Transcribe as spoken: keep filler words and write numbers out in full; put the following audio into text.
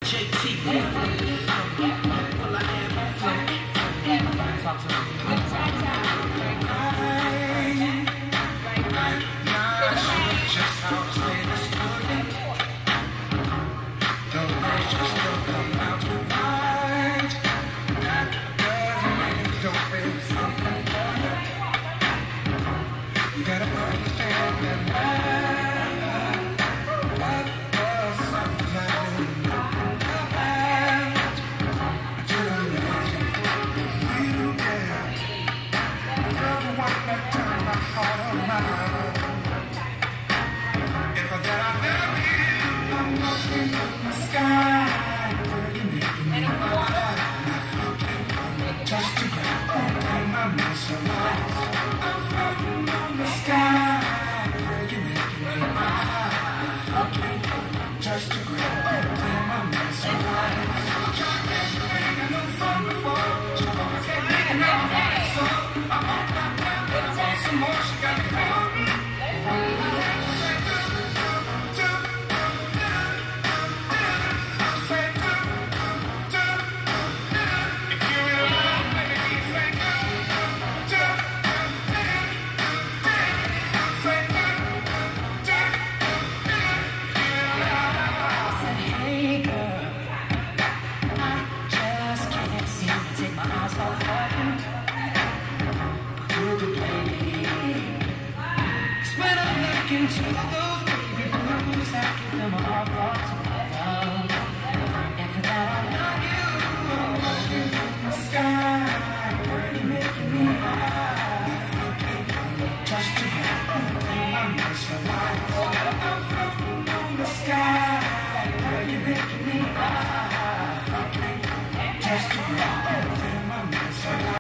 You gotta understand that love, love was something I didn't know about until I met you, girl. You're the one that turned my heart around. If I said I love you, I'm looking up the sky, girl, you're making me wild. I'm floating on the touch to ground, and my mess alive. I'm floating on the sky, girl, you're making me wild. I'm floating on the touch to ground, and my mess alive. I'm trying to make a new fun before. She always had me and I want it so. I want that down, but I want some more. She got me floating. Into those baby blues, I give them all thoughts of love. And for that I love you. I'm looking in the sky, girl, you're making me high. I'm floating on the touch to ground, and my mess alive. I'm floating on the sky, girl, you're making me high. I'm floating on the touch to ground, and my mess alive.